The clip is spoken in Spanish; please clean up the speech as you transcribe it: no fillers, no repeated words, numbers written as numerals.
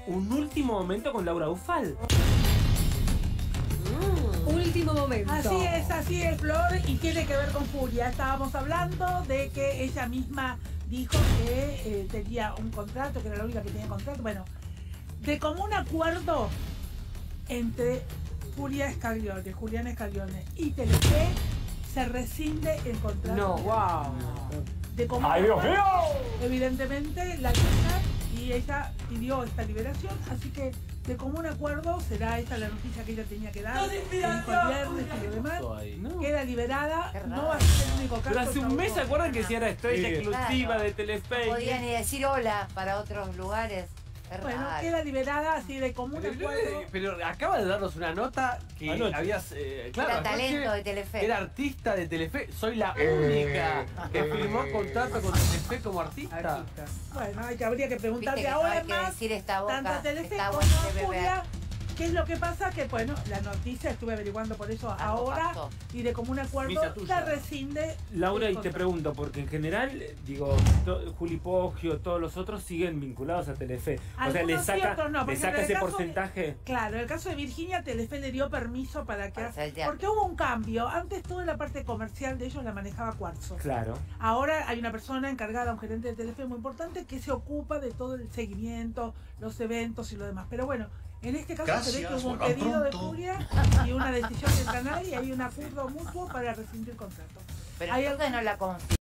un último momento con Laura Ufal. Último momento. Así es, Flor, y tiene que ver con Furia. Estábamos hablando de que ella misma dijo que tenía un contrato, que era la única que tenía contrato. Bueno, de común acuerdo entre Juliana Scaglione y Telefe se rescinde el contrato. No, wow. De común ¡Ay, Dios acuerdo, mío! evidentemente la chica y ella pidió esta liberación, así que de común acuerdo será esta la noticia que ella tenía que dar. El viernes y lo demás. No. Queda liberada, Qué no va a ser el único caso. Pero hace un mes, ¿se acuerdan que si era estrella Sí. exclusiva Claro. de Telefe? No podía ni decir hola para otros lugares. Es Bueno, raro. queda liberada así de común acuerdo. Pero acaba de darnos una nota que Anoche. habías... claro, Era talento anoche de Telefe. Era artista de Telefe. Soy la única que firmó contrato con Telefe como artista. Bueno, habría que Viste preguntarle que no ahora hay que más, decir esta tanto a boca. Telefe Está como bueno a de beber. Furia. ¿Qué es lo que pasa? Que bueno, la noticia estuve averiguando por eso Algo ahora pasó. y de común acuerdo Misa tuya. la rescinde. Laura, el y te contrato. pregunto, porque en general, digo, Juli Poggio, todos los otros siguen vinculados a Telefe. O sea, le Algunos sí, saca, otros no, le porque saca en el ese caso de- porcentaje. Claro, en el caso de Virginia, Telefe le dio permiso para que... Para hacer el teatro. Porque hubo un cambio. Antes toda la parte comercial de ellos la manejaba Cuarzo. Claro. Ahora hay una persona encargada, un gerente de Telefe muy importante, que se ocupa de todo el seguimiento, los eventos y lo demás. Pero bueno, en este caso se ve que hubo un vuelvan pedido de pronto. Furia y una decisión del canal y hay un acuerdo mutuo para rescindir el contrato. Pero Hay entonces no la confío.